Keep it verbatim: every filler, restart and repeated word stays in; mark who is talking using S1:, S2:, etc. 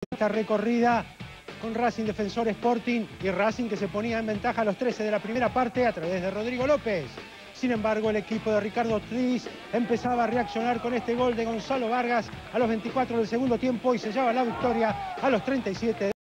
S1: esta recorrida con Racing Defensor Sporting y Racing que se ponía en ventaja a los trece de la primera parte a través de Rodrigo López. Sin embargo, el equipo de Ricardo Ortiz empezaba a reaccionar con este gol de Gonzalo Vargas a los veinticuatro del segundo tiempo y sellaba la victoria a los treinta y siete.